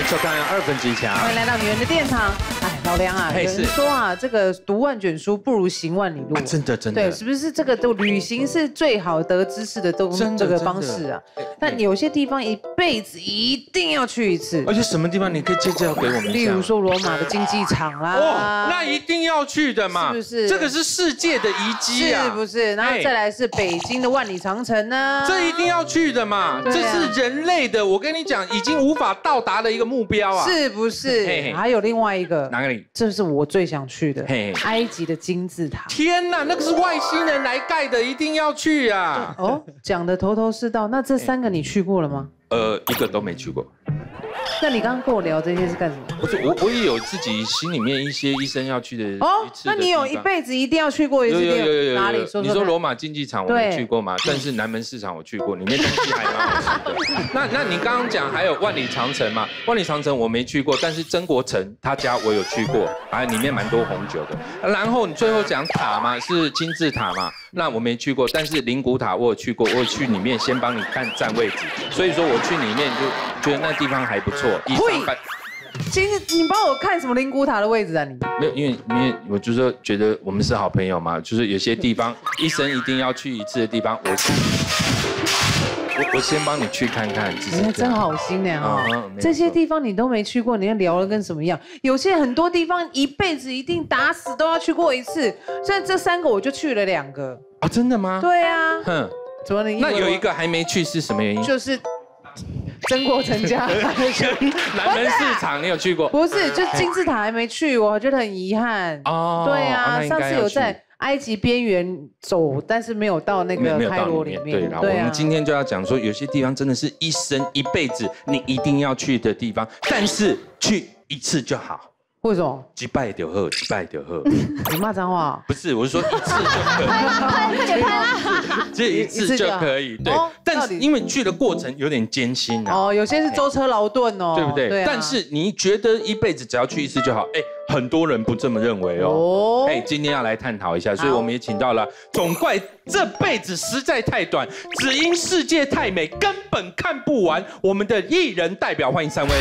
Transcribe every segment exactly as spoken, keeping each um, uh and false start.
收看二分之一强， 欢迎来到女人的殿堂。哎，老梁啊，有人说啊，这个读万卷书不如行万里路。 真的真的。 对，是不是这个都旅行是最好得知识的东这个方式啊？但有些地方一辈子一定要去一次。 而且什么地方你可以介绍给我们？ 例如说罗马的竞技场啦。 哦，那一定要去的嘛， 是不是？ 这个是世界的遗迹啊， 是不是？然后再来是北京的万里长城呢， 这一定要去的嘛，这是人类的，我跟你讲，已经无法到达的一个目标啊， 是不是？还有另外一个， 哪里？ 这是我最想去的，埃及的金字塔。 天哪，那个是外星人来盖的，一定要去啊！ 哦，讲的头头是道。那这三个你去过了吗？ 呃，一个都没去过。 那你刚刚跟我聊这些是干什么？ 不是我，我也有自己心里面一些医生要去的哦。那你有一辈子一定要去过一次？ 有有有有哪里？ 你说罗马竞技场我没去过吗？但是南门市场我去过，里面东西还蛮好吃的。那那你刚刚讲还有万里长城嘛？万里长城我没去过，但是曾国城他家我有去过，啊，里面蛮多红酒的。然后你最后讲塔嘛，是金字塔嘛？那我没去过，但是灵骨塔我有去过，我有去里面先帮你看占位置，所以说我去里面就觉得那地方还不错。 其实你帮我看什么灵骨塔的位置啊？你没有，因为因为我就说觉得我们是好朋友嘛，就是有些地方一生一定要去一次的地方，我我我先帮你去看看。 你真好心呢哈！这些地方你都没去过，你要聊了跟什么样？有些很多地方一辈子一定打死都要去过一次，现在这三个我就去了两个啊！真的吗？ 对啊。哼，怎么了？ 那有一个还没去是什么原因？ 就是。曾国城家， 南门市场你有去过？ 不是，就金字塔还没去，我觉得很遗憾。哦，对啊，上次有在埃及边缘走，但是没有到那个开罗里面。 对啦，我们今天就要讲说，有些地方真的是一生一辈子你一定要去的地方，但是去一次就好。 为什么？ 击败就好，击败就好。 你骂脏话？ 不是，我是说一次就可以。 快点拍啦！ 这一次就可以，对。但是因为去的过程有点艰辛啊。 哦，有些是舟车劳顿哦， 对不对？对。但是你觉得一辈子只要去一次就好？哎，很多人不这么认为哦。哎，今天要来探讨一下，所以我们也请到了总怪这辈子实在太短，只因世界太美，根本看不完。我们的艺人代表，欢迎三位。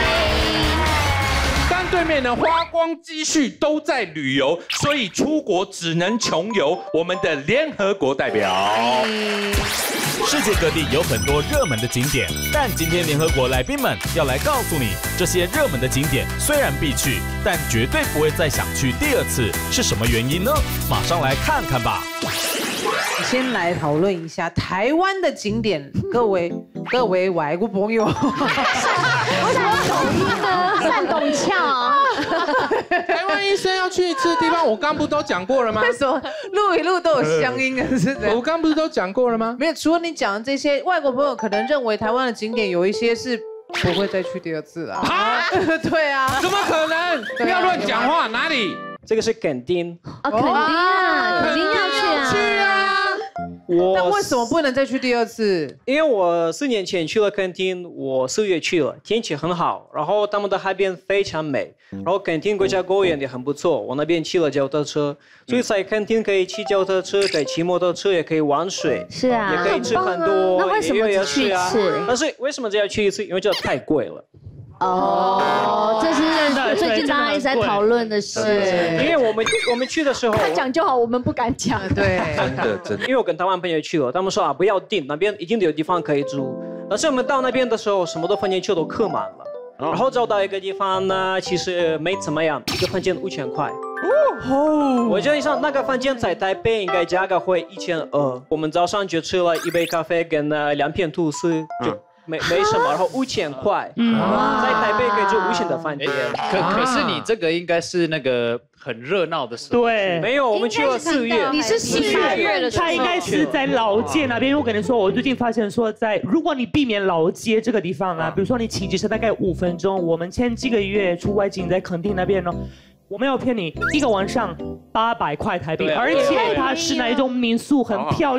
但对面呢，花光积蓄都在旅游，所以出国只能穷游。我们的联合国代表， 世界各地有很多热门的景点，但今天联合国来宾们要来告诉你，这些热门的景点虽然必去，但绝对不会再想去第二次，是什么原因呢？马上来看看吧。 先来讨论一下台湾的景点，各位各位外国朋友，为什么口音呢？善懂俏。 台湾一生要去一次的地方，我刚不都讲过了吗？ 为什么录一录都有乡音啊？是的。 我刚不是都讲过了吗？ 没有，除了你讲的这些，外国朋友可能认为台湾的景点有一些是不会再去第二次啊。啊？对啊。 怎么可能？不要乱讲话，哪里？ 这个是垦丁。 哦，垦丁啊，垦丁要去啊。 去啊。 我那为什么不能再去第二次？ 因为我四年前去了垦丁，我四月去了，天气很好，然后他们的海边非常美，然后垦丁国家公园也很不错，我那边骑了脚踏车，所以在垦丁可以骑脚踏车，可以骑摩托车，也可以玩水， 是啊， 也可以吃很多， 那为什么只去一次？ 但是为什么只要去一次？因为这太贵了。 哦，这是最近大家一直在讨论的事。 因为我们我们去的时候， 他讲就好，我们不敢讲。 对， 真的真的。 因为我跟台湾朋友去了，他们说啊不要订，那边一定有地方可以住。但是我们到那边的时候，什么的房间就都客满了。然后找到一个地方呢，其实没怎么样，一个房间五千块。哦，我觉得像那个房间在台北应该价格会一千二。我们早上就吃了一杯咖啡跟呃两片吐司，就。没没什么，然后五千块，在台北可以住五千的饭店。 可可是你这个应该是那个很热闹的时候。 对， 没有，我们去了四月。 你是四月的时候。 他应该是在老街那边。我跟你说，我最近发现说，在如果你避免老街这个地方啊，比如说你骑机车大概五分钟，我们前几个月出外景在垦丁那边呢。我没有骗你，一个晚上八百块台币，而且它是那一种民宿，很漂亮，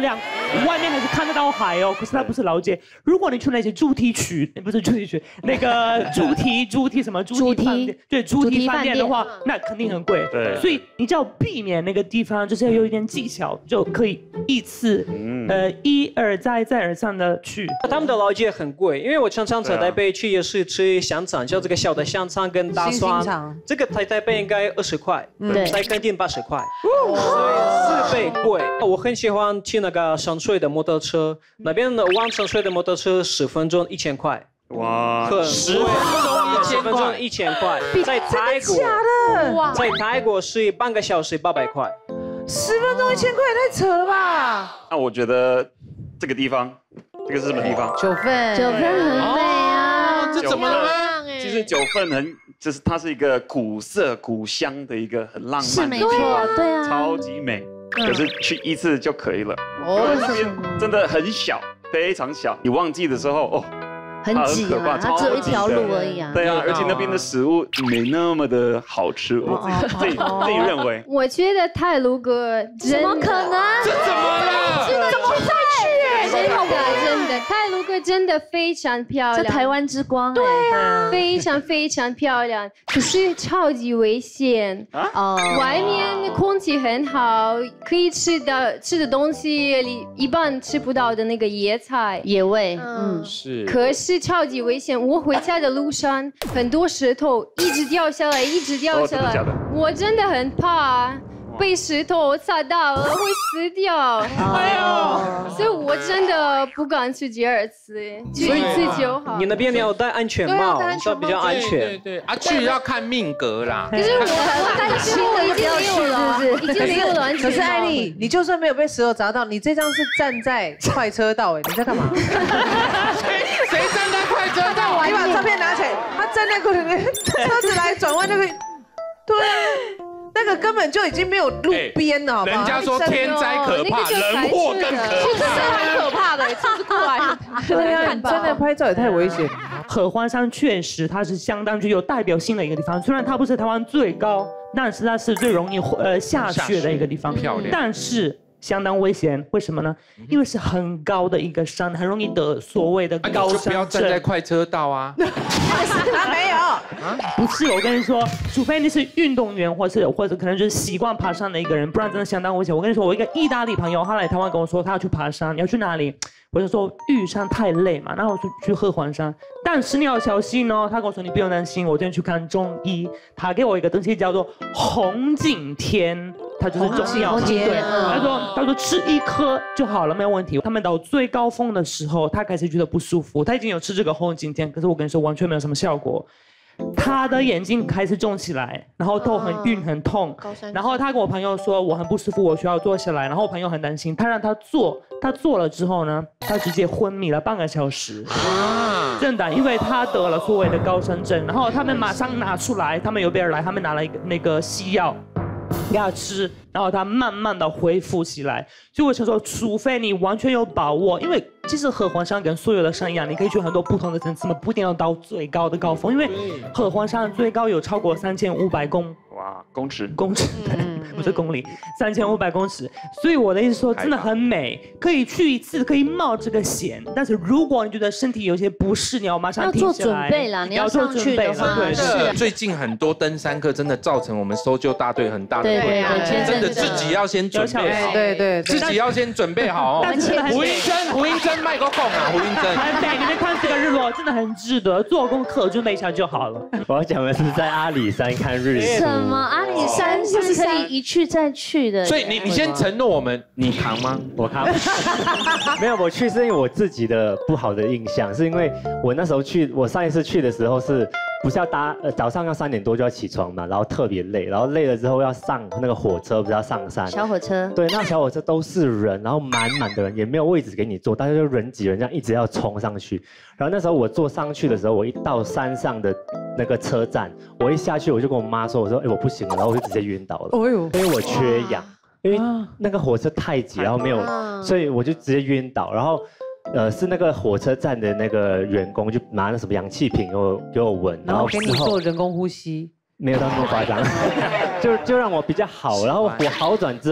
外面还是看得到海哦，可是它不是老街。如果你去那些主题区，不是主题区，那个主题主题什么主题饭店，对主题饭店的话，那肯定很贵。对，所以你只要避免那个地方，就是要有一点技巧，就可以一次，呃，一而再再而三的去。 他们的老街很贵，因为我常常在台北去也是吃香肠，就这个小的香肠跟大蒜，这个在台北应该二十块，在垦丁八十块，所以四倍贵。我很喜欢骑那个上水的摩托车，那边的往上水的摩托车十分钟一千块。哇，十分钟一千块，一千块，在泰国， 假的， 在泰国是半个小时八百块， 十分钟一千块也太扯了吧？ 那我觉得这个地方，这个是什么地方？ 九份， 九份很美啊， 这怎么了吗？ 其实九份很，就是它是一个古色古香的一个很浪漫， 是没错，对啊， 超级美。可是去一次就可以了，哦，那边真的很小，非常小，你旺季的时候哦。 很挤嘛，它只有一条路而已啊。 对啊，而且那边的食物没那么的好吃，我自己自己认为。 我觉得太鲁阁怎么可能？ 这怎么了？ 怎么再去？真的真的，太鲁阁真的非常漂亮， 这台湾之光。 对啊，非常非常漂亮，可是超级危险。哦，外面的空气很好，可以吃的吃的东西，你一般吃不到的那个野菜、 野味。 嗯， 是。 可是。是超级危险！我回家的路上很多石头一直掉下来，一直掉下来，我真的很怕被石头砸到了会死掉。哎呦！所以我真的不敢去第二次，就一次就好。 你那边你要戴安全帽，这比较安全。 对对啊，去要看命格啦。 可是我我担心我已经没有了，是不是？已经没有了。 可是艾丽，你就算没有被石头砸到，你这张是站在快车道，哎，你在干嘛？ 谁站在快车道？ 你把照片拿起来，他站在那个车子来转弯那个，对啊，那个根本就已经没有路边了，好不好？ 人家说天灾可怕，人祸更可怕， 其实是很可怕的，车子过来， 对啊，真的拍照也太危险。 合欢山确实它是相当具有代表性的一个地方，虽然它不是台湾最高，但是它是最容易呃下雪的一个地方，漂亮，但是。相当危险，为什么呢？因为是很高的一个山，很容易得所谓的高山症。 就不要站在快车道啊！ 他没有， 不是我跟你说，除非你是运动员，或是或者可能就是习惯爬山的一个人，不然真的相当危险。我跟你说，我一个意大利朋友，他来台湾跟我说他要去爬山，你要去哪里？我就说玉山太累嘛，然后我就去合欢山，但是你要小心哦。他跟我说你不用担心，我今天去看中医，他给我一个东西叫做红景天。它就是中药，对。他说，他说吃一颗就好了，没有问题。他们到最高峰的时候，他开始觉得不舒服，他已经有吃这个红景天，可是我跟你说完全没有什么效果。他的眼睛开始肿起来，然后头很晕很痛，然后他跟我朋友说我很不舒服，我需要坐下来，然后我朋友很担心，他让他坐，他坐了之后呢，他直接昏迷了半个小时，真的，因为他得了所谓的高山症，然后他们马上拿出来，他们有别人来，他们拿了一个那个西药给他吃，然后他慢慢的恢复起来。所以我想说，除非你完全有把握，因为其实合欢山跟所有的山一样，你可以去很多不同的层次嘛，不一定要到最高的高峰，因为合欢山最高有超过三千五百公哇公尺公尺，不是公里，三千五百公尺。所以我的意思说，真的很美，可以去一次，可以冒这个险。但是如果你觉得身体有些不适，你要马上停下来， 要做准备啦，你要上去的话， 对是。最近很多登山客真的造成我们搜救大队很大的困难，真的自己要先准备好， 对对， 自己要先准备好哦。胡英珍，胡英珍麦克风啊，胡英珍。 对，你们看这个日落真的很值得，做功课准备一下就好了。 我要讲的是在阿里山看日出。 什么？阿里山是可以一去再去的。 所以你你先承诺我们，你扛吗？ 我扛。没有，我去是因为我自己的不好的印象，是因为我那时候去，我上一次去的时候是。不是要搭呃早上要三点多就要起床嘛，然后特别累，然后累了之后要上那个火车，不是要上山？ 小火车。 对，那小火车都是人，然后满满的人，也没有位置给你坐，大家就人挤人这样一直要冲上去。然后那时候我坐上去的时候，我一到山上的那个车站，我一下去我就跟我妈说，我说哎我不行了，然后我就直接晕倒了。哦呦，因为我缺氧，因为那个火车太挤，然后没有，所以我就直接晕倒，然后。呃，是那个火车站的那个员工就拿那什么氧气瓶给我给我闻， 然后给你做人工呼吸， 没有到那么夸张，就就让我比较好。然后我好转之后，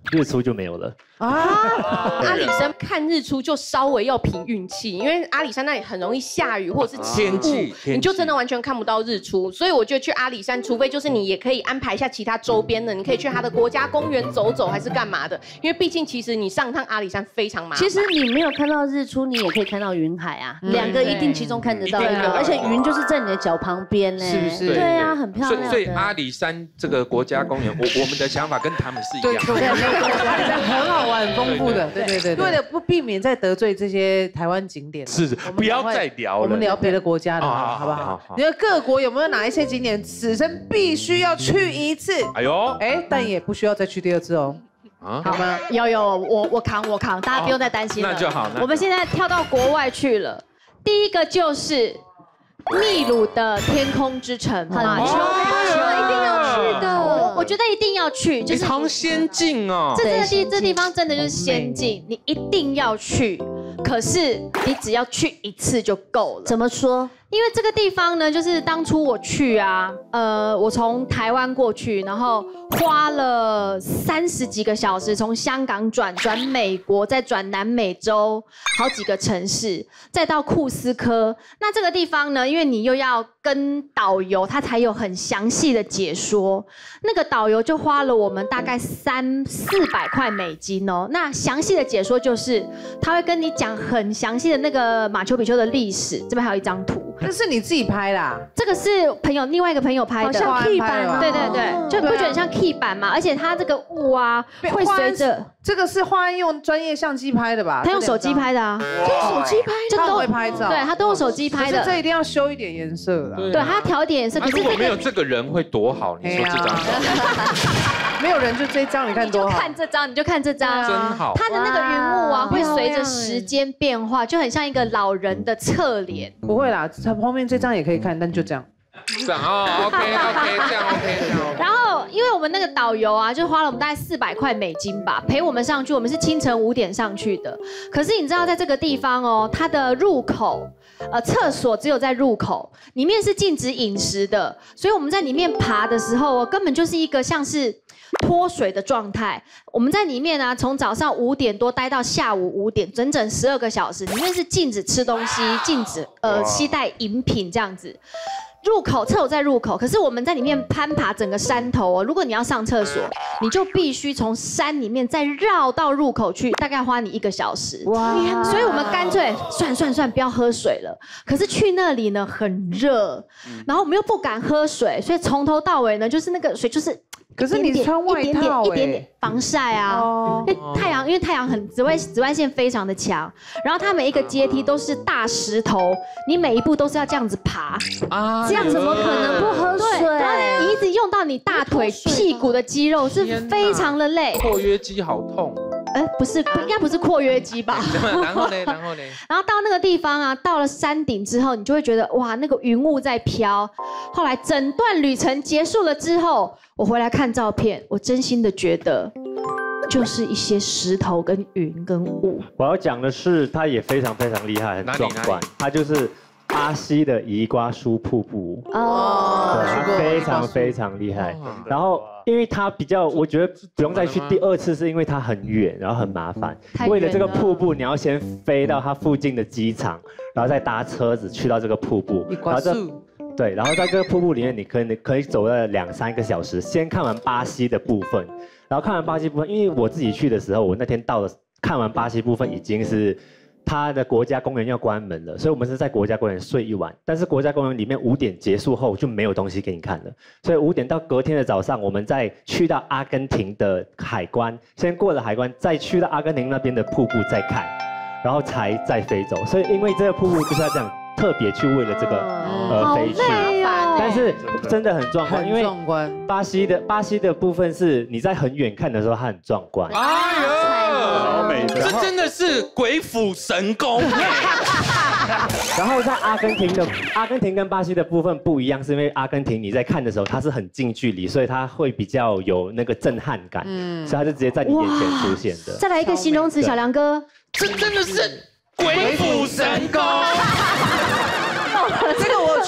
日出就没有了。 啊，阿里山看日出就稍微要凭运气，因为阿里山那里很容易下雨或者是起雾，你就真的完全看不到日出。所以我觉得去阿里山，除非就是你也可以安排一下其他周边的，你可以去它的国家公园走走，还是干嘛的？因为毕竟其实你上趟阿里山非常麻烦。 其实你没有看到日出，你也可以看到云海啊，两个一定其中看得到一个，而且云就是在你的脚旁边呢， 是不是？ 对啊，很漂亮。 所以阿里山这个国家公园，我我们的想法跟他们是一样的， 对，很好玩，很丰富的。对对对，为了不避免再得罪这些台湾景点， 是不要再聊了， 我们聊别的国家的，好不好？你的各国有没有哪一些景点，此生必须要去一次？哎呦，哎，但也不需要再去第二次哦。啊， 好吗？有有，我我扛我扛，大家不用再担心了。 那就好。 我们现在跳到国外去了，第一个就是秘鲁的天空之城马丘，一定要去的。我觉得一定要去， 就是非常先进哦。 这这地这地方真的就是先进，你一定要去。可是你只要去一次就够了。 怎么说？ 因为这个地方呢，就是当初我去啊，呃，我从台湾过去，然后花了三十几个小时，从香港转转美国，再转南美洲好几个城市，再到库斯科。那这个地方呢，因为你又要跟导游，他才有很详细的解说。那个导游就花了我们大概三四百块美金哦。那详细的解说就是，他会跟你讲很详细的那个马丘比丘的历史。这边还有一张图。 这是你自己拍的？ 这个是朋友另外一个朋友拍的， 像 key 版吗？ 对对对，就不觉得很像 key 版嘛？而且它这个雾啊，会随着这个是花安用专业相机拍的吧？ 他用手机拍的啊， 用手机拍， 就都会拍照。 对，他都用手机拍的。 这一定要修一点颜色的。 对，他调一点颜色。可是如果没有这个人会多好？你说这张照？ 没有人就这张，你看多好。 看这张，你就看这张， 真好。 它的那个云雾啊，会随着时间变化，就很像一个老人的侧脸。 不会啦，它后面这张也可以看，但就这样。 这样哦 ，OK OK， 这样 OK 这样。 然后，因为我们那个导游啊，就花了我们大概四百块美金吧，陪我们上去。我们是清晨五点上去的。可是你知道，在这个地方哦，它的入口，呃，厕所只有在入口，里面是禁止饮食的。所以我们在里面爬的时候，根本就是一个像是脱水的状态。我们在里面啊，从早上五点多待到下午五点，整整十二个小时。里面是禁止吃东西，禁止呃携带饮品这样子。入口厕所在入口，可是我们在里面攀爬整个山头哦。如果你要上厕所，你就必须从山里面再绕到入口去，大概花你一个小时。哇！所以我们干脆算算算，不要喝水了。可是去那里呢很热，然后我们又不敢喝水，所以从头到尾呢就是那个水就是。 可是你穿外套， 一点点一点点防晒啊，因为太阳，因为太阳很紫外紫外线非常的强，然后它每一个阶梯都是大石头，你每一步都是要这样子爬啊，这样怎么可能不喝水？然后你一直用到你大腿、屁股的肌肉，是非常的累。 括约肌好痛。 哎，不是，应该不是括约肌吧？ 然后呢，然后呢？ 然后到那个地方啊，到了山顶之后，你就会觉得哇，那个云雾在飘。后来整段旅程结束了之后，我回来看照片，我真心的觉得，就是一些石头跟云跟雾。 我要讲的是，它也非常非常厉害，很壮观。它就是巴西的伊瓜苏瀑布哦，对，非常非常厉害。然后。因为它比较，我觉得不用再去第二次，是因为它很远，然后很麻烦。为了这个瀑布，你要先飞到它附近的机场，然后再搭车子去到这个瀑布。然后这对，然后在这个瀑布里面，你可以可以走了两三个小时，先看完巴西的部分，然后看完巴西部分，因为我自己去的时候，我那天到了看完巴西部分已经是。它的国家公园要关门了，所以我们是在国家公园睡一晚。但是国家公园里面五点结束后就没有东西给你看了，所以五点到隔天的早上，我们再去到阿根廷的海关，先过了海关，再去到阿根廷那边的瀑布再看，然后才再飞走。所以因为这个瀑布就是要这样特别去为了这个而飞去，但是真的很壮观，因为巴西的巴西的部分是你在很远看的时候它很壮观。 哎呦！这真的是鬼斧神工。 然后在阿根廷的阿根廷跟巴西的部分不一样，是因为阿根廷你在看的时候它是很近距离，所以它会比较有那个震撼感，嗯，所以它就直接在你眼前出现的。 再来一个形容词，小梁哥， 这真的是鬼斧神工。 这个我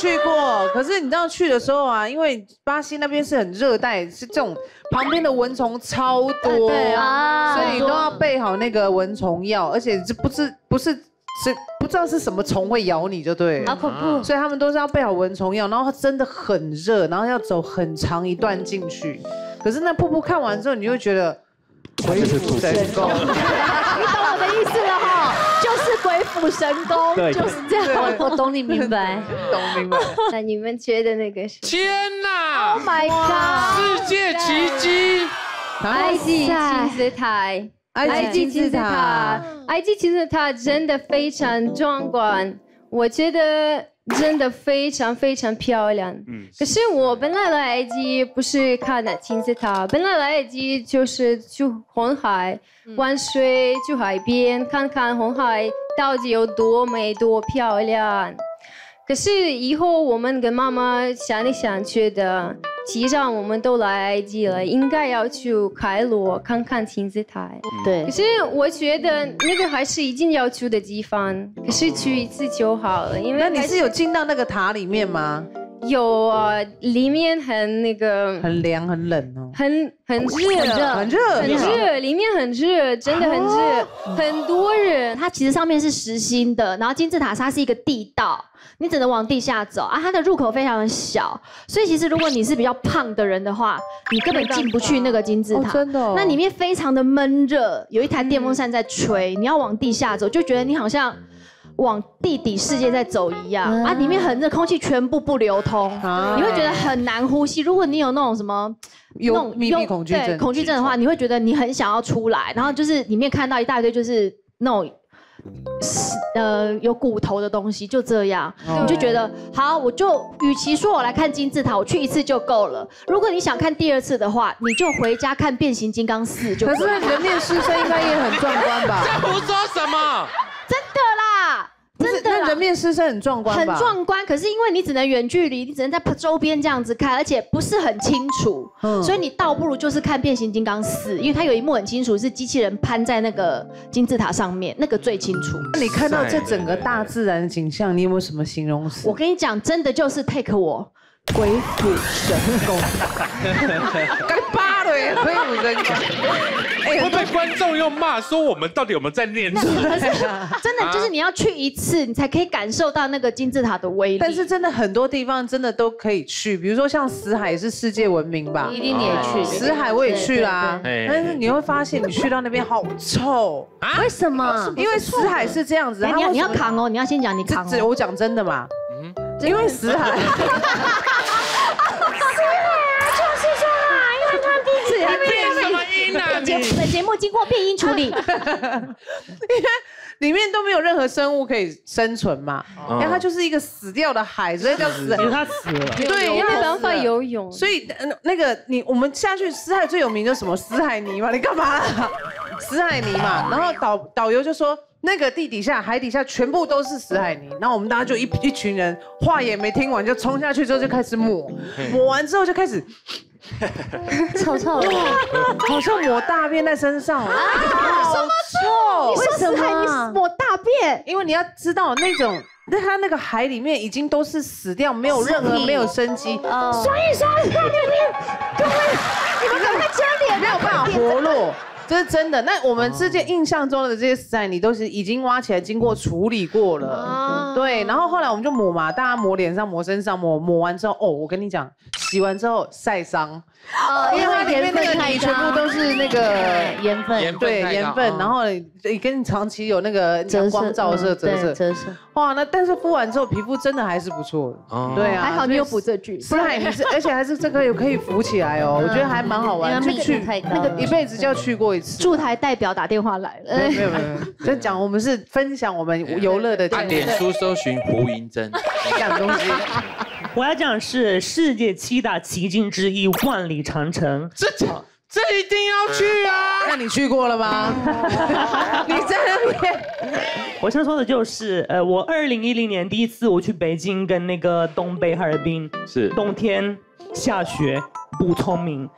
去过，可是你知道去的时候啊，因为巴西那边是很热带，是这种旁边的蚊虫超多， 对啊， 所以你都要备好那个蚊虫药，而且这不是不是是不知道是什么虫会咬你就对， 好恐怖。 所以他们都是要备好蚊虫药，然后它真的很热，然后要走很长一段进去。可是那瀑布看完之后，你就会觉得鬼斧神工。 你懂我的意思了哈，就是鬼斧神工，就是这样。我懂你明白， 懂明白。 那你们觉得那个是？ 天哪 ！Oh my god！ 世界奇迹！ 埃及金字塔，埃及金字塔，埃及金字塔真的非常壮观，我觉得真的非常非常漂亮。嗯，可是我本来来埃及不是看的金字塔，本来来埃及就是去红海玩水，去海边看看红海到底有多美多漂亮。可是以后我们跟妈妈想一想，觉得既然我们都来埃及了，应该要去开罗看看金字塔。 对。 可是我觉得那个还是一定要去的地方，可是去一次就好了。因为那你是有进到那个塔里面吗？ 有啊，里面很那个很凉很冷哦， 很很热， 很热， 很热，里面很热，真的很热，很多人。 它其实上面是实心的，然后金字塔它是一个地道，你只能往地下走啊。它的入口非常的小，所以其实如果你是比较胖的人的话，你根本进不去那个金字塔。 真的哦。 那里面非常的闷热，有一台电风扇在吹，你要往地下走，就觉得你好像往地底世界在走一样啊！里面很热，空气全部不流通，你会觉得很难呼吸。如果你有那种什么有密闭恐惧症、 恐惧症的话，你会觉得你很想要出来，然后就是里面看到一大堆就是那种呃有骨头的东西，就这样，你就觉得好，我就与其说我来看金字塔，我去一次就够了。如果你想看第二次的话，你就回家看变形金刚四就。可是人面狮身应该也很壮观吧？ 这胡说什么？ 真的啦，真的啦， 那人面狮身很壮观吧？ 很壮观，可是因为你只能远距离，你只能在周边这样子看，而且不是很清楚，嗯、所以你倒不如就是看变形金刚四，因为它有一幕很清楚，是机器人攀在那个金字塔上面，那个最清楚。 那你看到这整个大自然景象，你有没有什么形容词？ 我跟你讲，真的就是 take 我。鬼斧神工， 干巴了耶！鬼斧神工， 哎，会被观众又骂说我们到底有没有在念书？ 可是真的就是你要去一次，你才可以感受到那个金字塔的威力。 但是真的很多地方真的都可以去，比如说像死海是世界闻名吧？ 一定你也去， 死海我也去啦。但是你会发现，你去到那边好臭啊！为什么？ 因为死海是这样子， 你要你要扛哦，你要先讲你扛。 我讲真的嘛，因为死海。 节本节目经过变音处理，因为里面都没有任何生物可以生存嘛，因为它就是一个死掉的海，所以叫死。 因为它死了， 对， 没办法游泳。 所以那个你我们下去死海最有名的什么死海泥嘛？你干嘛？死海泥嘛。然后导导游就说那个地底下海底下全部都是死海泥，然后我们大家就一一群人话也没听完就冲下去之后就开始抹，抹完之后就开始。 臭臭的， 好像抹大便在身上，好臭！ 你说死海你抹大便？ 因为你要知道那种，那它那个海里面已经都是死掉，没有任何没有生机， 所以说在里面，各位，你们赶快遮脸， 没有办法活络。这是真的。那我们之前印象中的这些死海泥都是已经挖起来，经过处理过了。哦、对，然后后来我们就抹嘛，大家抹脸上、抹身上，抹抹完之后，哦，我跟你讲，洗完之后晒伤。哦，因为它里面那个泥全部都是那个盐分， 对盐分，然后跟你长期有那个阳光照射折射， 折射。 哇，那但是敷完之后皮肤真的还是不错的。对啊， 还好你有补这句。 死海泥是，而且还是这个有可以浮起来哦，我觉得还蛮好玩。 就去那个一辈子就要去过一次。 驻台代表打电话来了， 没有没有，就讲我们是分享我们游乐的。 按脸书搜寻胡银珍， 这样东西。 我要讲的是世界七大奇景之一万里长城， 这这一定要去啊！ 那你去过了吗？你在那边？ 我想说的就是，呃，我二零一零年第一次我去北京跟那个东北哈尔滨， 是冬天下雪，不聪明。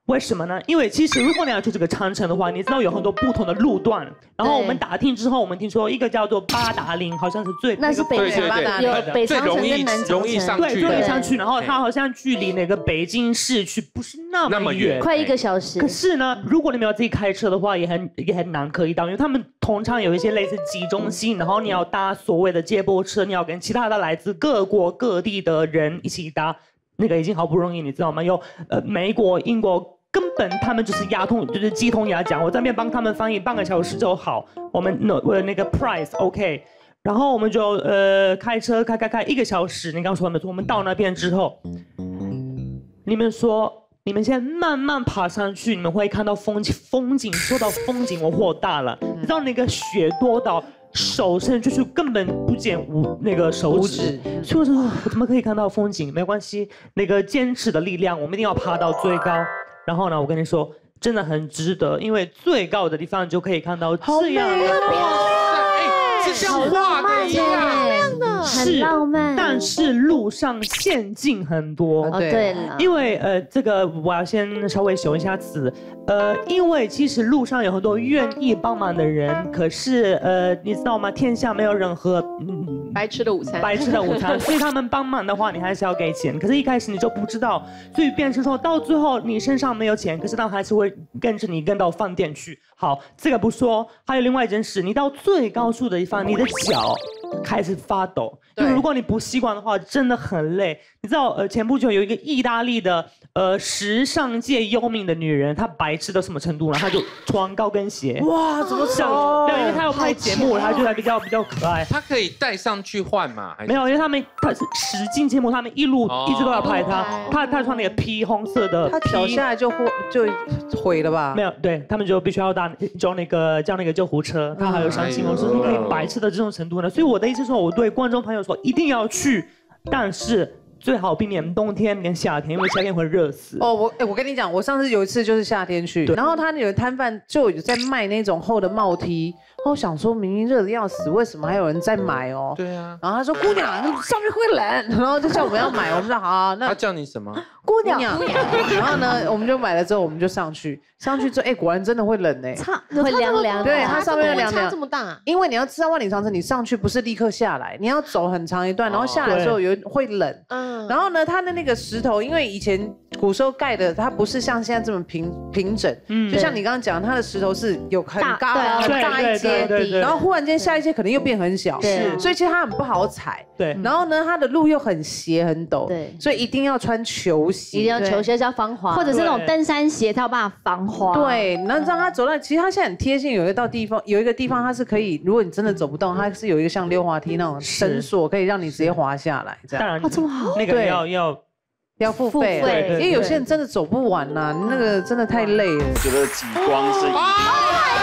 为什么呢？因为其实如果你要去这个长城的话，你知道有很多不同的路段。然后我们打听之后，我们听说一个叫做八达岭，好像是最那是北城， 有北长城跟南长城， 容易上去， 对，容易上去。然后它好像距离那个北京市区不是那么远， 快一个小时。 可是呢，如果你们要自己开车的话，也很也很难可以到，因为他们通常有一些类似集中性，然后你要搭所谓的接驳车，你要跟其他的来自各国各地的人一起搭。那个已经好不容易，你知道吗？有呃美国、英国，根本他们就是牙痛，就是鸡同鸭讲。我在那边帮他们翻译半个小时就好。我们那呃那个 price OK， 然后我们就呃开车开开开一个小时。你刚说的没错，我们到那边之后，你们说你们现在慢慢爬上去，你们会看到风景，风景说到风景，我火大了。你知道那个雪多到。手伸出去根本不见五那个手指，所以我说我怎么可以看到风景？没关系，那个坚持的力量，我们一定要爬到最高。然后呢，我跟你说，真的很值得，因为最高的地方就可以看到这样的。 是像画的一样， 很浪漫。 但是路上陷阱很多。 哦，对了， 因为呃，这个我要先稍微修一下词。呃，因为其实路上有很多愿意帮忙的人，可是呃，你知道吗？天下没有任何嗯白吃的午餐， 白吃的午餐，所以他们帮忙的话，你还是要给钱。可是，一开始你就不知道，所以变成说到最后你身上没有钱，可是他还是会跟着你跟到饭店去。好，这个不说，还有另外一件事，你到最高处的地方，你的脚开始发抖，因为如果你不习惯的话，真的很累。你知道，呃，前不久有一个意大利的呃时尚界有名的女人，她白痴到什么程度呢？她就穿高跟鞋。 哇，怎么走？ 对，因为她要拍节目，她觉得比较比较可爱。 她可以带上去换嘛？ 没有，因为他们她是实境节目，他们一路、哦、一直都要拍她。她她穿那个披红色的， 她脚下来就毁就毁了吧？ 没有，对他们就必须要搭叫那个叫那个救护车。她还有上新闻说，你可以白痴的这种程度呢？所以我的意思说，我对观众朋友说，一定要去，但是。最好避免冬天跟夏天，因为夏天会热死。 哦，我哎，我跟你讲，我上次有一次就是夏天去，然后他有的摊贩就有在卖那种厚的帽 T， 我想说明明热的要死，为什么还有人在买哦？ 对啊。 然后他说姑娘上面会冷，然后就叫我们要买，我们说好，那他叫你什么？ 姑娘。然后呢，我们就买了之后，我们就上去，上去之后，哎，果然真的会冷哎， 差会凉凉。 对，它上面会凉凉。 差这么大？ 因为你要知道万里长城，你上去不是立刻下来，你要走很长一段，然后下来的时候有会冷。嗯。然后呢，它的那个石头，因为以前古时候盖的，它不是像现在这么平平整，嗯，就像你刚刚讲，它的石头是有很高很大一阶，然后忽然间下一阶可能又变很小， 是， 所以其实它很不好踩， 对。 然后呢，它的路又很斜很陡， 对， 所以一定要穿球鞋， 一定要球鞋要防滑，或者是那种登山鞋，它有办法防滑。 对，然后让它走到，其实它现在很贴心，有一道地方，有一个地方它是可以，如果你真的走不动，它是有一个像溜滑梯那种绳索，可以让你直接滑下来，这样。 当然， 哦，这么好， 那个要要。 要付费，因为有些人真的走不完呐，那个真的太累了。 我觉得极光是。Oh my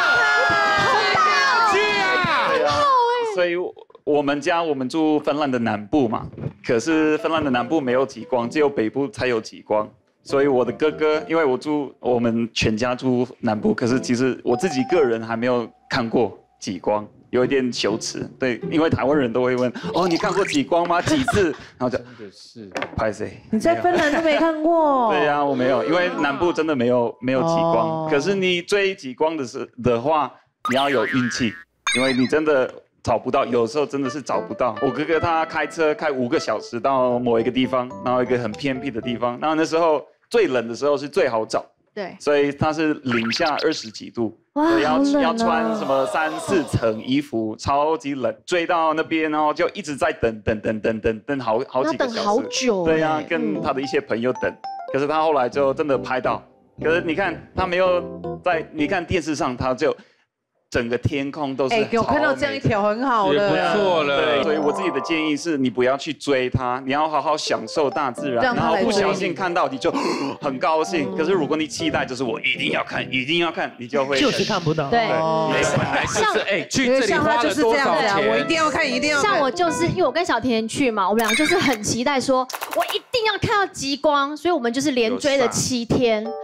god！ 好去啊！ 所以我们家我们住芬兰的南部嘛，可是芬兰的南部没有极光，只有北部才有极光。所以我的哥哥，因为我住我们全家住南部，可是其实我自己个人还没有看过极光。有一点羞耻，对，因为台湾人都会问，哦，你看过极光吗？几次？然后就真的是拍谁？ 你在芬兰都没看过？ 对呀、啊，我没有，因为南部真的没有没有极光。哦、可是你追极光的时的话，你要有运气，因为你真的找不到，有时候真的是找不到。我哥哥他开车开五个小时到某一个地方，然后一个很偏僻的地方，然后那时候最冷的时候是最好找。 对， 所以它是零下二十几度， 哇， 所以要、 哦、 要穿什么三四层衣服，超级冷。追到那边，然后就一直在等等等等等等好好几个小时， 等好久。 对呀、啊，跟他的一些朋友等，嗯、可是他后来就真的拍到。可是你看他没有在，你看电视上他就。整个天空都是。哎， 我看到这样一条很好了， 不错了。 对，所以我自己的建议是你不要去追它，你要好好享受大自然，然后不小心看到你就很高兴。可是如果你期待就是我一定要看，一定要看，你就会就是看不到。 对， 像哎去这里花了多少钱？ 我一定要看，一定要看。 像我就是因为我跟小甜去嘛，我们两个就是很期待说，我一定要看到极光，所以我们就是连追了七天。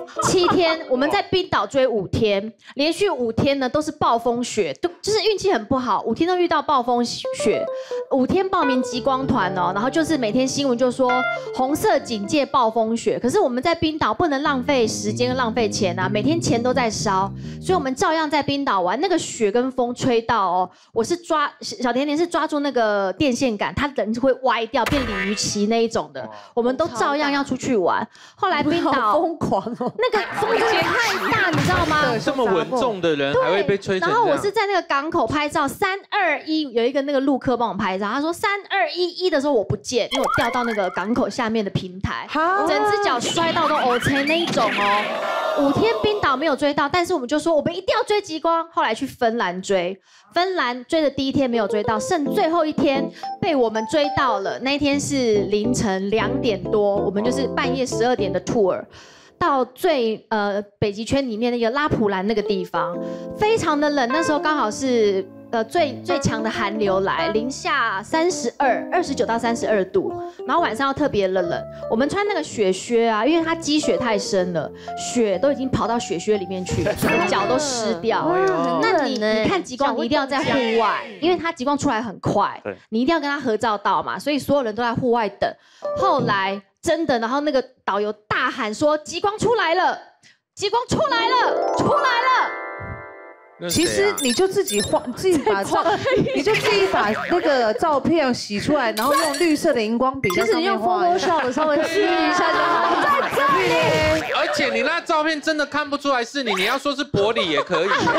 七天，我们在冰岛追五天，连续五天呢都是暴风雪，都就是运气很不好，五天都遇到暴风雪，五天报名极光团哦，然后就是每天新闻就说红色警戒暴风雪，可是我们在冰岛不能浪费时间浪费钱啊，每天钱都在烧，所以我们照样在冰岛玩，那个雪跟风吹到哦，我是抓小甜甜是抓住那个电线杆，它人会歪掉变鲤鱼鳍那一种的，我们都照样要出去玩。后来冰岛疯狂哦， 那个风真的太大，你知道吗？ 这么稳重的人还会被吹成这样。 然后我是在那个港口拍照，三二一，有一个那个陆客帮我拍照，他说三二一一的时候我不见，因为我掉到那个港口下面的平台，整只脚摔到都 OK 那一种哦。五天冰岛没有追到，但是我们就说我们一定要追极光，后来去芬兰追。芬兰追的第一天没有追到，剩最后一天被我们追到了。那一天是凌晨两点多，我们就是半夜十二点的 tour， 到最呃北极圈里面那个拉普兰那个地方，非常的冷，那时候刚好是。呃，最最强的寒流来，零下三十二、二十九到三十二度，然后晚上要特别冷冷。我们穿那个雪靴啊，因为它积雪太深了，雪都已经跑到雪靴里面去，脚都湿掉。那你你看极光，你一定要在户外，因为它极光出来很快，你一定要跟它合照到嘛，所以所有人都在户外等。后来真的，然后那个导游大喊说：“极光出来了，极光出来了，出来了！” 其实你就自己画，自己把照，你就自己把那个照片洗出来，然后用绿色的荧光笔在上面画一下， 就是用 Photoshop 稍微试一下就好。在这里， 而且你那照片真的看不出来是你，你要说是玻璃也可以。 我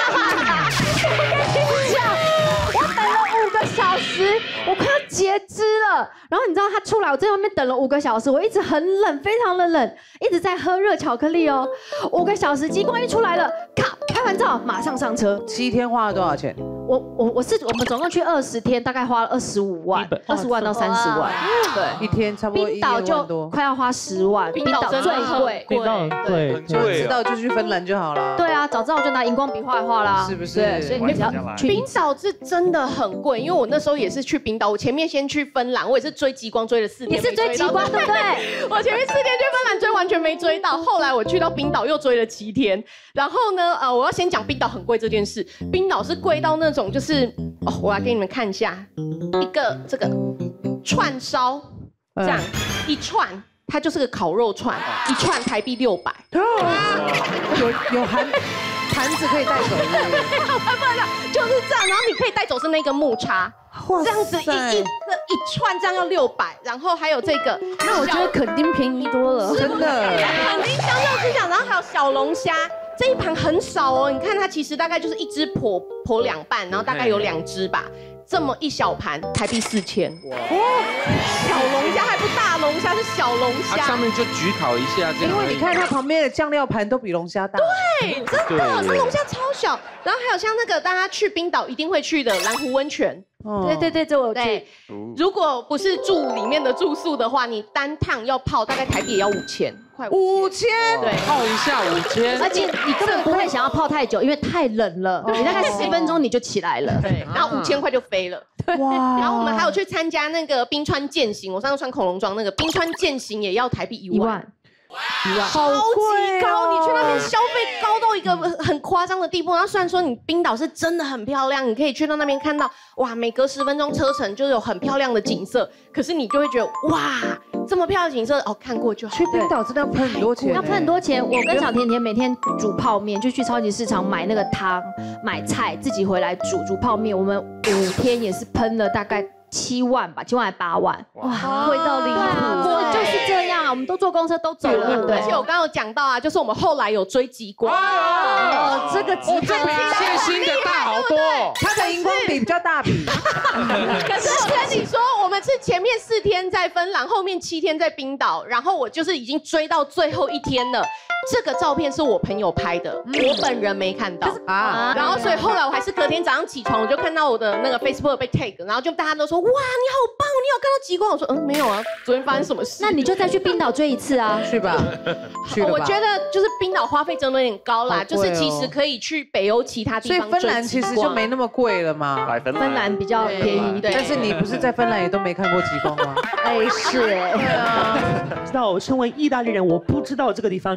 跟你讲，我等了五个小时，我快要截肢了。然后你知道他出来，我在外面等了五个小时，我一直很冷，非常的冷，一直在喝热巧克力哦。五个小时，极光一出来了，咔，拍完照马上上车。 七天花了多少钱？ 我我我是我们总共去二十天，大概花了二十五万，二十万到三十万，对， 一天差不多冰岛就快要花十万，冰岛最贵， 冰岛很贵， 很贵。知道就去芬兰就好了。 对啊，早知道我就拿荧光笔画一画啦， 是不是？ 对，所以你只要去冰岛是真的很贵，因为我那时候也是去冰岛，我前面先去芬兰，我也是追极光追了四天， 也是追极光，对不对？ 我前面四天去芬兰追完全没追到，后来我去到冰岛又追了七天，然后呢，呃，我要先讲冰岛很贵这件事，冰岛是贵到那种就是。哦，我来给你们看一下，一个这个串烧，这样、嗯、一串，它就是个烤肉串，一串台币六百， 有有含盘子可以带走的， 没有办法，就是这样，然后你可以带走是那个木叉，这样子一一个一串这样要六百，然后还有这个， 那我觉得肯定便宜多了， 真的， 肯定相较之下，然后还有小龙虾。这一盘很少哦，你看它其实大概就是一只剖剖两半，然后大概有两只吧，这么一小盘，台币四千。哇！小龙虾还不大龙虾，是小龙虾。 它上面就焗烤一下， 因为你看它旁边的酱料盘都比龙虾大。 对，真的，这龙虾超小。然后还有像那个大家去冰岛一定会去的蓝湖温泉。 对对对，这我对。如果不是住里面的住宿的话，你单趟要泡大概台币也要五千。 五千， 对， 泡一下五千， 而且你根本不会想要泡太久，因为太冷了，你大概十分钟你就起来了， 对，然后五千块就飞了，哇！然后我们还有去参加那个冰川健行，我上次穿恐龙装那个冰川健行也要台币一万。 一万， 超级高！你去那边消费高到一个很夸张的地步。然后虽然说你冰岛是真的很漂亮，你可以去到那边看到哇，每隔十分钟车程就有很漂亮的景色，可是你就会觉得哇，这么漂亮的景色哦，看过就好。 去冰岛真的要喷很多钱， 要喷很多钱。我跟小甜甜每天煮泡面，就去超级市场买那个汤、买菜，自己回来煮煮泡面。我们五天也是喷了大概七万吧，七万还八万，哇，贵到离谱。就是这样啊，我们都坐公车都走了。 对，而且我刚刚有讲到啊，就是我们后来有追极光， 哦，这个极光比谢欣的大好多， 它的荧光笔比较大笔。 可是我跟你说，我们是前面四天在芬兰，后面七天在冰岛，然后我就是已经追到最后一天了。这个照片是我朋友拍的，我本人没看到啊。然后所以后来我还是隔天早上起床，我就看到我的那个 Facebook 被 tag， 然后就大家都说哇，你好棒，你有看到极光？我说嗯，没有啊，昨天发生什么事？ 那你就再去冰岛追一次啊， 去吧。去吧。 我觉得就是冰岛花费真的有点高啦，就是其实可以去北欧其他地方追极光。 所以芬兰其实就没那么贵了嘛。 芬兰比较便宜， 但是你不是在芬兰也都没看过极光吗？ 哎，是。 对啊。知道，身为意大利人，我不知道这个地方觉得相当。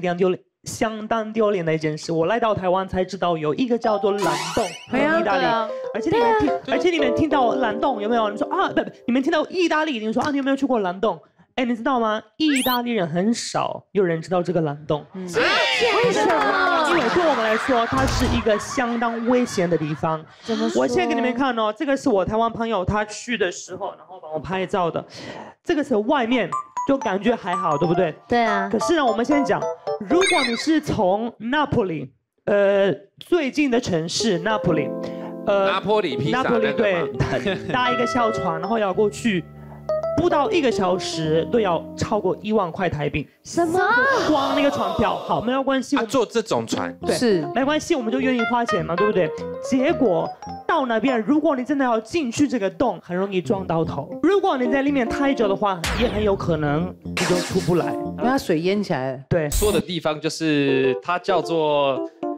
相当丢脸。相当丢脸的一件事，我来到台湾才知道有一个叫做蓝洞，在意大利，而且你们听，而且你们听到蓝洞有没有？你说啊，不不，你们听到意大利，你们说啊，你有没有去过蓝洞？哎，你知道吗？意大利人很少有人知道这个蓝洞，嗯、为什么？因为对我们来说，它是一个相当危险的地方。 怎么说？ 我现在给你们看哦，这个是我台湾朋友他去的时候，然后帮我拍照的，这个是外面。就感觉还好，对不对？ 对啊。 可是呢，我们先讲，如果你是从那不里，呃，最近的城市那不里， 呃，拿坡里披萨那个对，搭一个小船，然后要过去，不到一个小时都要超过一万块台币。 什么？ 光那个船票，好，没有关系。 啊，坐这种船， 对，是没关系，我们就愿意花钱嘛，对不对？结果到那边，如果你真的要进去这个洞，很容易撞到头。如果你在里面太久的话，也很有可能你就出不来， 因为它水淹起来了。 对， 说的地方就是它叫做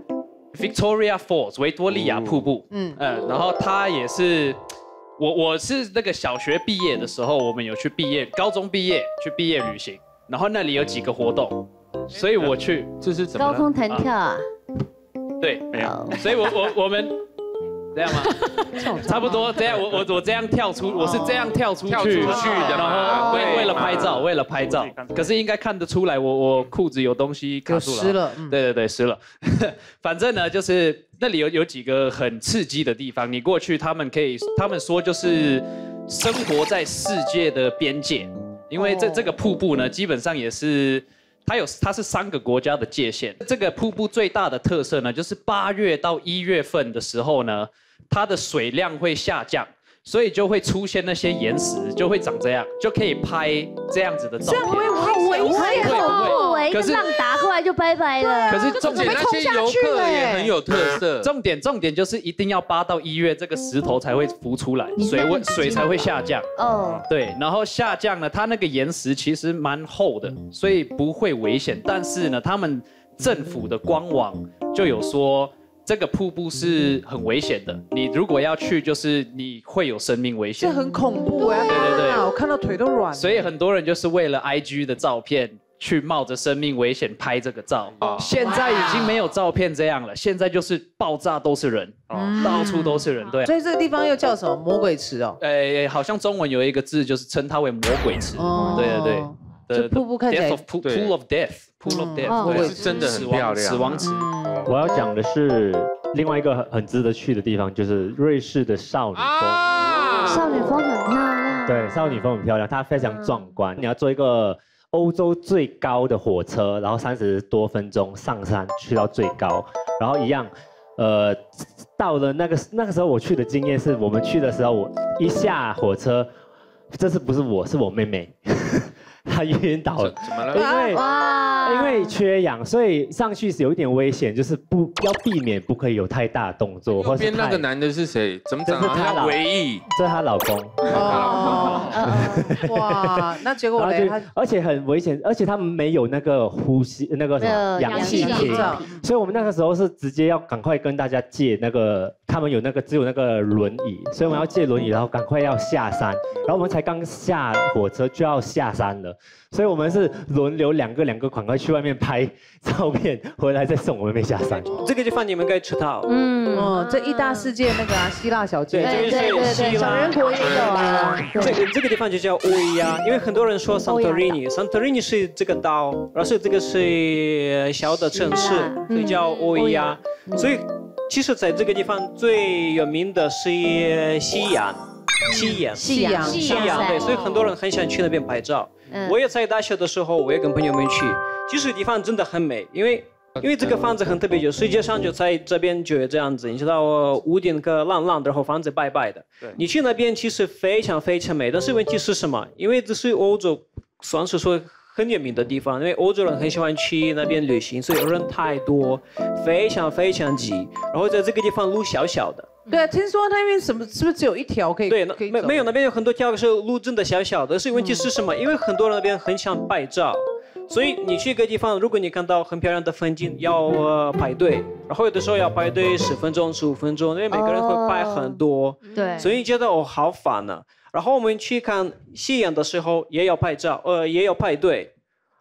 Victoria Falls 维多利亚瀑布。嗯嗯，然后它也是。我我是那个小学毕业的时候，我们有去毕业，高中毕业去毕业旅行，然后那里有几个活动，所以我去， 这是怎么？ 高空弹跳啊？ 对，没有，所以我我我们这样吗？差不多这样，我我我这样跳出，我是这样跳出去， 跳出去的， 然后为为了拍照，为了拍照，可是应该看得出来，我我裤子有东西卡住了， 湿了， 对对对，湿了。反正呢，就是那里有有几个很刺激的地方，你过去，他们可以，他们说就是生活在世界的边界，因为这这个瀑布呢，基本上也是。它有，它是三个国家的界限。这个瀑布最大的特色呢，就是八月到一月份的时候呢，它的水量会下降，所以就会出现那些岩石，就会长这样，就可以拍这样子的照片。 这样好危险哦！一个浪打过来就拜拜了。 可是重点， 那些游客也很有特色。 重点重点就是一定要八到一月，这个石头才会浮出来，水温水才会下降。哦，对，然后下降呢，它那个岩石其实蛮厚的，所以不会危险。但是呢，他们政府的官网就有说。这个瀑布是很危险的，你如果要去，就是你会有生命危险。 这很恐怖哎！ 对对对， 我看到腿都软。 所以很多人就是为了 I G 的照片，去冒着生命危险拍这个照。现在已经没有照片这样了，现在就是爆炸都是人，到处都是人。对。 所以这个地方又叫什么？魔鬼池哦。 呃，好像中文有一个字，就是称它为魔鬼池。对对对。 这瀑布看起来 ，Pool of Death，Pool of Death， 对，是真的很漂亮， 死亡池。 我要讲的是另外一个很值得去的地方，就是瑞士的少女峰。 少女峰很漂亮。 对，少女峰很漂亮，它非常壮观。你要坐一个欧洲最高的火车，然后三十多分钟上山去到最高，然后一样，呃，到了那个那个时候我去的经验是，我们去的时候我一下火车，这次不是我，是我妹妹。他晕倒了， 怎么了？ 因为因为缺氧，所以上去是有一点危险，就是不要避免不可以有太大的动作。 右边那个男的是谁？怎么长得像唯一？ 这是她老公。 哦，哇，那结果嘞？ 而且很危险，而且他们没有那个呼吸那个什么氧气瓶，所以我们那个时候是直接要赶快跟大家借那个，他们有那个只有那个轮椅，所以我们要借轮椅，然后赶快要下山，然后我们才刚下火车就要下山了。所以我们是轮流两个两个赶快去外面拍照片，回来再送我妹妹下山。 这个地方你们可以吃到。 嗯，哦，这意大世界那个啊，希腊小街， 对对对对， 小人国也有啊。 这个这个地方就叫欧伊亚，因为很多人说 Santorini，Santorini 是这个岛，而是这个是小的城市，所以叫欧伊亚。所以其实在这个地方最有名的是夕阳。夕阳， 夕阳， 夕阳，对，所以很多人很想去那边拍照。我也在大学的时候，我也跟朋友们去，其实地方真的很美，因为因为这个房子很特别，就世界上就在这边就有这样子，你知道屋顶个浪浪的，然后房子白白的。你去那边其实非常非常美，但是问题是什么？因为这是欧洲，算是说很有名的地方，因为欧洲人很喜欢去那边旅行，所以人太多，非常非常挤，然后在这个地方路小小的。 对啊，听说那边什么是不是只有一条可以？ 对，没没有那边有很多条是路真的小小的，所以问题是什么？因为很多人那边很想拍照，所以你去一个地方，如果你看到很漂亮的风景，要、呃、排队，然后有的时候要排队十分钟、十五分钟，因为每个人会拍很多，哦、 对， 所以你觉得哦好烦呢、啊。然后我们去看夕阳的时候也要拍照，呃也要排队，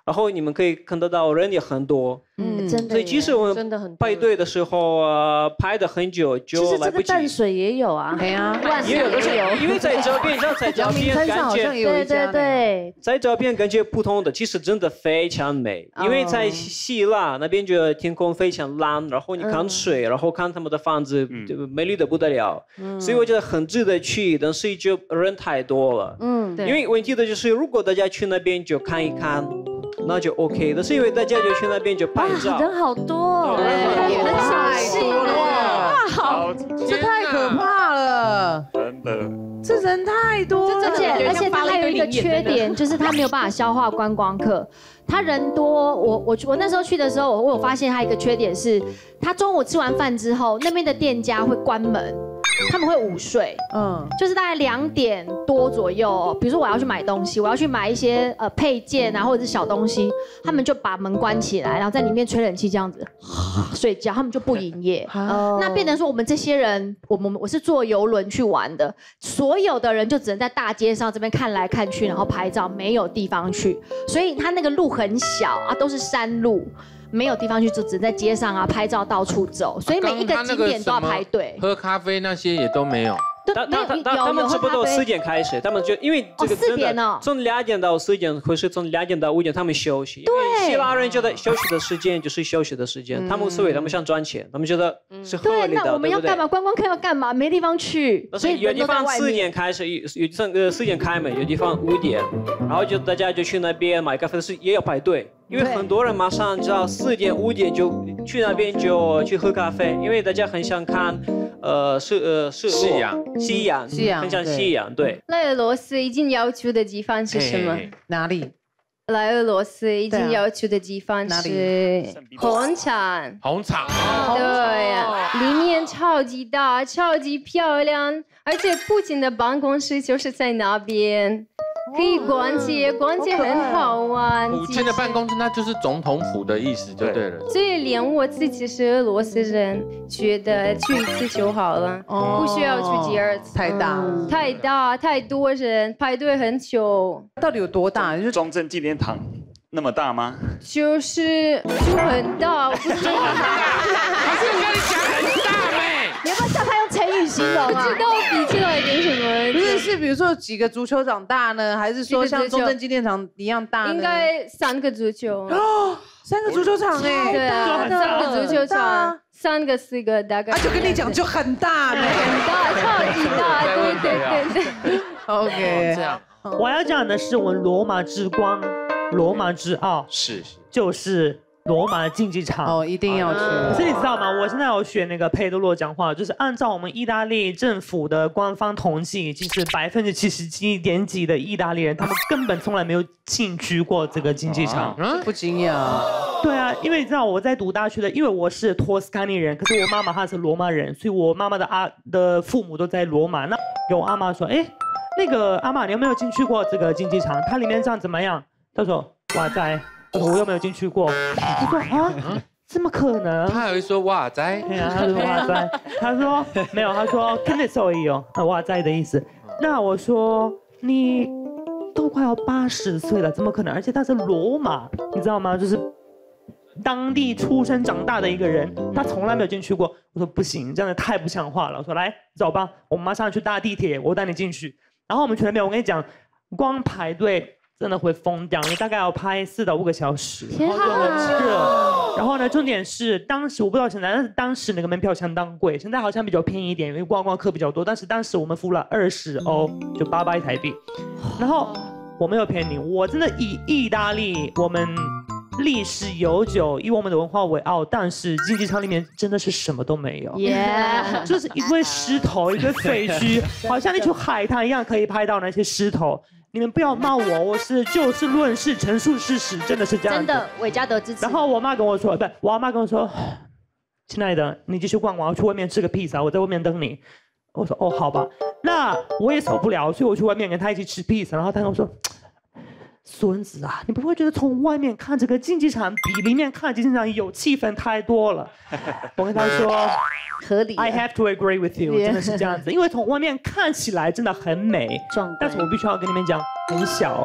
然后你们可以看得到人也很多， 嗯，真的。 所以即使我们排队的时候啊，排的很久就来不及。 淡水也有啊， 对啊， 也有，而且因为在这边，在这边感觉， 对对对， 在这边感觉普通的，其实真的非常美。因为在希腊那边，觉得天空非常蓝，然后你看水，然后看他们的房子，美丽的不得了。所以我觉得很值得去，但是就人太多了。嗯，对。因为问题的就是，如果大家去那边就看一看。那就 OK， 但是因为大家就去那边就拍照， 人好多， 也太多了， 好， 这太可怕了， 真的， 这人太多了， 而且而且它还有一个缺点，就是它没有办法消化观光客。他人多，我我我那时候去的时候，我有发现他一个缺点是，他中午吃完饭之后，那边的店家会关门。他们会午睡，嗯，就是大概两点多左右，比如说我要去买东西，我要去买一些呃配件啊或者是小东西，他们就把门关起来，然后在里面吹冷气这样子睡觉，他们就不营业。哦、那变成说我们这些人，我们我是坐游轮去玩的，所有的人就只能在大街上这边看来看去，然后拍照，没有地方去，所以他那个路很小啊，都是山路。没有地方去，就只在街上啊拍照，到处走，所以每一个景点都要排队。 喝咖啡那些也都没有。 他他他他们差不多四点开始，他们就因为这个真的从两点到四点，或是从两点到五点他们休息。对，希腊人觉得休息的时间就是休息的时间，他们无所谓，他们想赚钱，他们觉得是合理的。 对，那我们要干嘛？观光客要干嘛？没地方去， 所以有地方四点开始，有有地方呃四点开门，有地方五点，然后就大家就去那边买咖啡，是也要排队。因为很多人马上知道四点五点就去那边就去喝咖啡，因为大家很想看，呃，是呃是夕阳， 夕阳， 夕阳， 很像夕阳，对。 来俄罗斯已经要去的地方是什么？ 哪里？ 来俄罗斯已经要去的地方是红场。 红场。 对呀，里面超级大，超级漂亮，而且普京的办公室就是在那边。可以逛街，逛街很好玩。 普京的办公室那就是总统府的意思，就对了。 所以连我自己是俄罗斯人，觉得去一次就好了，不需要去第二次。 太大， 太大，太多人，排队很久。 到底有多大？ 就是中正纪念堂那么大吗？ 就是就很大，我不知道。 还是跟你讲很大呗。 你要不要叫他用成语形容啊？ 不知道比起来跟什么？ 不是，是比如说几个足球场大呢，还是说像中正纪念堂一样大呢？ 应该三个足球。 哦，三个足球场哎， 对啊，三个足球场，三个四个大概。 啊，就跟你讲就很大， 很大，超级大，对对对对。 OK， 这样。 我要讲的是我们罗马之光，罗马之傲， 是就是罗马竞技场哦，一定要去。 可是你知道吗？我现在有学那个佩德洛讲话，就是按照我们意大利政府的官方统计，其实百分之七十七点几的意大利人，他们根本从来没有进去过这个竞技场。 嗯，不惊讶。 对啊，因为你知道我在读大学的，因为我是托斯卡尼人，可是我妈妈她是罗马人，所以我妈妈的阿的父母都在罗马。那有阿妈说，哎，那个阿妈，你有没有进去过这个竞技场？它里面这样怎么样？她说，哇塞。我又没有进去过，我说啊，怎么可能？ 他还会说哇塞， 对啊，他说哇塞，他说没有，他说跟着手而已哦，哇塞的意思。那我说你都快要八十岁了，怎么可能？而且他是罗马，你知道吗？就是当地出生长大的一个人，他从来没有进去过。我说不行，这样子太不像话了。我说来走吧，我们马上去搭地铁，我带你进去。然后我们去那边，我跟你讲，光排队。真的会疯掉，你大概要拍四到五个小时，然后就很热。然后呢，重点是当时我不知道现在，但是当时那个门票相当贵，现在好像比较便宜一点，因为观光客比较多。但是当时我们付了二十欧，就八百台币。然后我没有骗你，我真的以意大利我们历史悠久，以我们的文化为傲，但是竞技场里面真的是什么都没有， yeah. 就是一堆石头，一堆废墟，好像你去海滩一样可以拍到那些石头。你们不要骂我，我是就事论事，陈述事实，真的是这样。 真的，韦嘉德支持。 然后我妈跟我说，不，我阿妈跟我说，亲爱的，你继续逛，我要去外面吃个披萨，我在外面等你。我说哦，好吧，那我也受不了，所以我去外面跟他一起吃披萨。然后他跟我说，孙子啊，你不会觉得从外面看这个竞技场比里面看竞技场有气氛太多了？我跟他说。 合理 I have to agree with you， 真的是这样子，因为从外面看起来真的很美，但是我必须要跟你们讲，很小，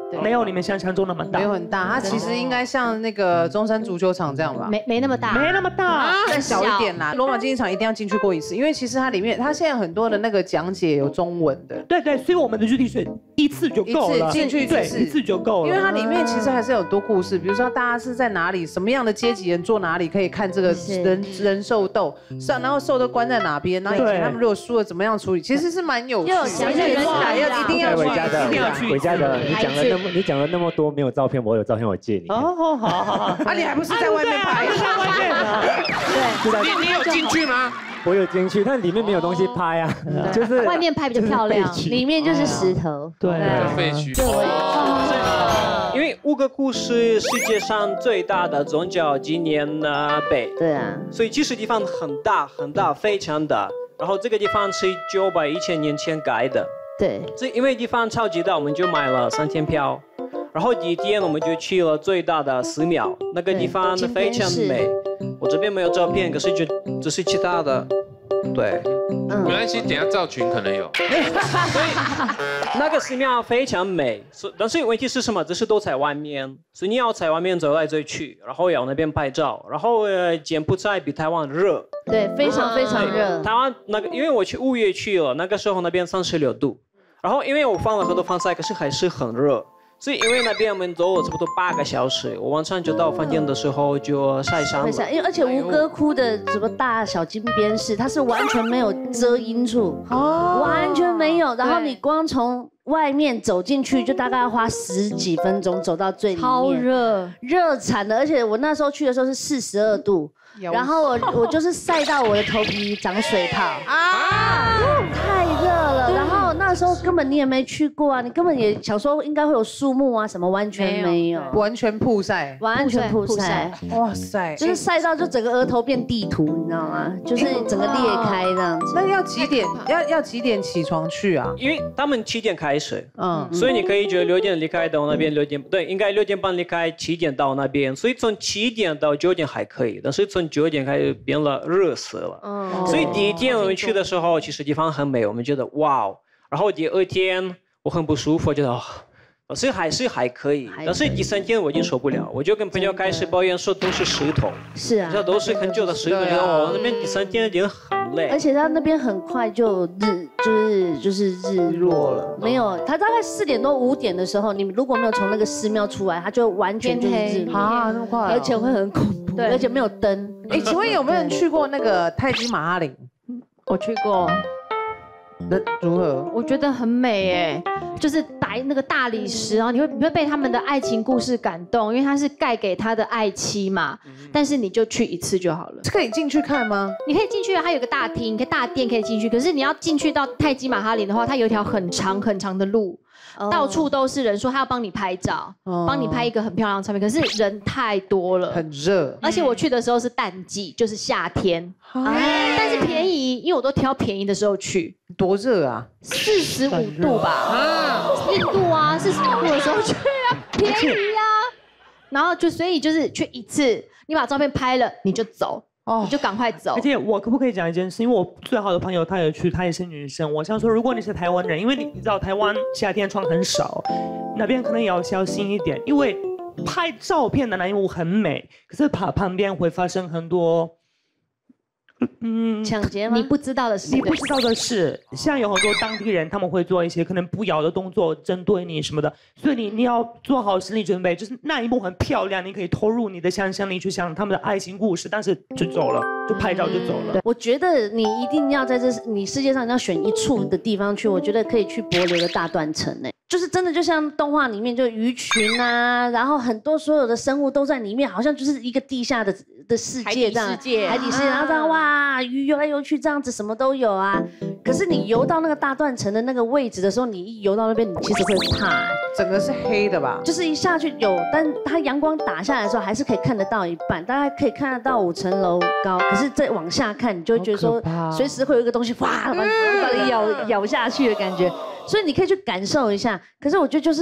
没有你们想象中那么大， 没有很大，它其实应该像那个中山足球场这样吧， 没没那么大， 没那么大， 再小一点啦。罗马竞技场一定要进去过一次，因为其实它里面它现在很多的那个讲解有中文的。 对对，所以我们的日历是一次就够了， 进去对，一次就够了。 因为它里面其实还是有很多故事，比如说大家是在哪里，什么样的阶级人坐哪里，可以看这个人人兽斗，上然后兽都关在哪边，然后以前他们如果输了怎么样处理，其实是蛮有趣的。要一定要回家的，回家的。你讲了那么你讲了那么多，没有照片，我有照片，我借你。 哦，好好好， 啊，你还不是在外面拍？ 在外面啊。 对，你你有进去吗？ 我有进去，但里面没有东西拍啊，就是外面拍比较漂亮，里面就是石头。 对， 废墟。 因为乌哥窟是世界上最大的宗教纪念碑。 对啊。所以其实地方很大很大，非常大。然后这个地方是九百一千年前盖的。 对。 这因为地方超级大，我们就买了三天票。然后第一天我们就去了最大的寺庙，那个地方非常美。我这边没有照片，可是就这是其他的。对， 嗯，没关系，等下赵群可能有。 所以那个寺庙非常美，但是问题是什么？这是都在外面，所以你要在外面走来走去，然后要那边拍照，然后呃，柬埔寨比台湾热。 对，非常非常热。 台湾那个，因为我去五月去了，那个时候那边三十六度，然后因为我放了很多防晒，可是还是很热。所以因为那边我们走了差不多八个小时，我晚上就到饭店的时候就晒伤了。 因为而且吴哥窟的什么大小金边式，它是完全没有遮阴处，哦，完全没有。然后你光从外面走进去，就大概要花十几分钟走到最里面。 超热， 热惨了。而且我那时候去的时候是四十二度，然后我我就是晒到我的头皮长水泡啊，太热了。然后那时候根本你也没去过啊，你根本也想说应该会有树木啊什么，完全没有， 完全曝晒， 完全曝晒。 哇塞， 就是晒到就整个额头变地图，你知道吗？就是整个裂开这样子。 那要几点？要要几点起床去啊？ 因为他们七点开始，嗯，所以你可以就六点离开到那边，六点对，应该六点半离开，七点到那边，所以从七点到九点还可以，但是从九点开始变了热死了。嗯，所以第一天我们去的时候，其实地方很美，我们觉得哇哦。然后第二天我很不舒服，觉得哦，但是还是还可以。但是第三天我已经受不了，我就跟朋友开始抱怨说都是石头。 是啊， 这都是很久的石头，觉得哦那边第三天已经很累。 而且它那边很快就日就是就是日落了，没有，它大概四点多五点的时候，你如果没有从那个寺庙出来，它就完全就是日落啊，那么快， 而且会很恐怖，对，而且没有灯。 哎，请问有没有人去过那个泰姬玛哈陵？ 我去过。 那如何？ 我觉得很美哎，就是白那个大理石，然后你会你会被他们的爱情故事感动，因为他是盖给他的爱妻嘛。但是你就去一次就好了。 这可以进去看吗？ 你可以进去，它有个大厅，可以大殿可以进去。可是你要进去到泰姬玛哈陵的话，它有一条很长很长的路。到处都是人，说他要帮你拍照，帮你拍一个很漂亮的照片，可是人太多了， 很热。 而且我去的时候是淡季，就是夏天，但是便宜，因为我都挑便宜的时候去。 多热啊！ 四十五度吧，啊，印度啊，四十五度的时候去啊，便宜啊。然后就所以就是去一次，你把照片拍了，你就走。哦，你就赶快走。 而且我可不可以讲一件事？因为我最好的朋友她也去，她也是女生。我想说，如果你是台湾人，因为你你知道台湾夏天床很少，那边可能也要小心一点，因为拍照片的那一幕很美，可是旁旁边会发生很多。 嗯，抢劫吗？ 你不知道的事， 你不知道的事，像有很多当地人，他们会做一些可能不雅的动作，针对你什么的，所以你你要做好心理准备，就是那一幕很漂亮，你可以投入你的想象力去想他们的爱情故事，但是就走了，就拍照就走了。 我觉得你一定要在这你世界上要选一处的地方去，我觉得可以去帛琉的大断层呢。就是真的就像动画里面，就鱼群啊，然后很多所有的生物都在里面，好像就是一个地下的的世界这样，海底世界，海底世界，然后这样哇，鱼游来游去这样子，什么都有啊。可是你游到那个大断层的那个位置的时候，你一游到那边，你其实会怕， 整个是黑的吧？ 就是一下去有，但它阳光打下来的时候，还是可以看得到一半，大概可以看得到五层楼高。可是再往下看，你就会觉得说，随时会有一个东西哇，把你咬咬下去的感觉。所以你可以去感受一下，可是我觉得就是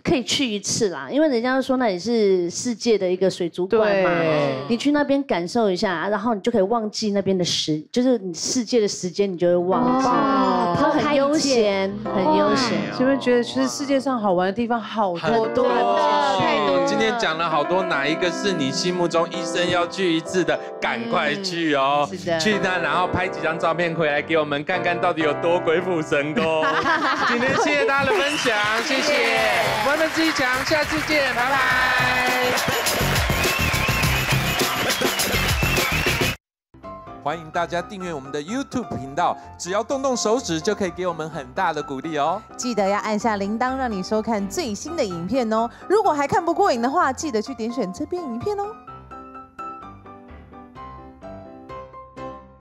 可以去一次啦，因为人家说那里是世界的一个水族馆嘛，你去那边感受一下，然后你就可以忘记那边的时，就是你世界的时间，你就会忘记，它很悠闲，很悠闲。 是不是觉得其实世界上好玩的地方好多多太多？今天讲了好多，哪一个是你心目中一生要去一次的？赶快去哦！ 是的， 去那然后拍几张照片回来给我们看看，到底有多鬼斧神工。今天谢谢大家的分享，谢谢。我们自己强，下次见，拜拜。欢迎大家订阅我们的 YouTube 频道，只要动动手指就可以给我们很大的鼓励哦。 记得要按下铃铛，让你收看最新的影片哦。如果还看不过瘾的话，记得去点选这边影片哦。